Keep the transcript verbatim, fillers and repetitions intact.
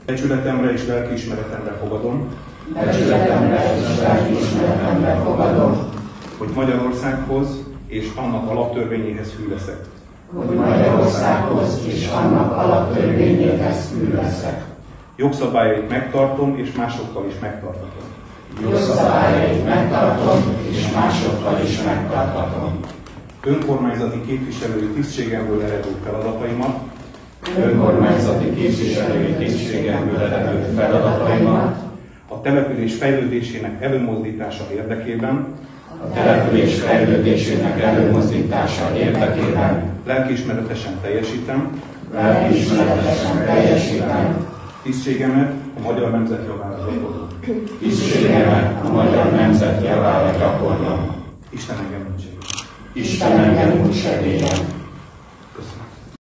Becsületemre és lelkiismeretemre fogadom, Becsületemre és lelkiismeretemre fogadom, hogy Magyarországhoz és annak alaptörvényéhez hű leszek. hogy Magyarországhoz és annak alaptörvényéhez hű leszek. Jogszabályait megtartom és másokkal is megtartatom. Jogszabályait megtartom és másokkal is megtartatom. Önkormányzati képviselői tisztségemből eredő feladataimat, Önkormányzati képviselői tisztségemből eredő feladataimat, a település fejlődésének előmozdítása érdekében, a település fejlődésének előmozdítása érdekében lelkiismeretesen teljesítem, lelkiismeretesen teljesítem, tisztségemet a magyar nemzet javára gyakorlom. tisztségemet a magyar nemzet javára gyakorlom. Isten engem úgy segítsen. Isten engem úgy segélyen.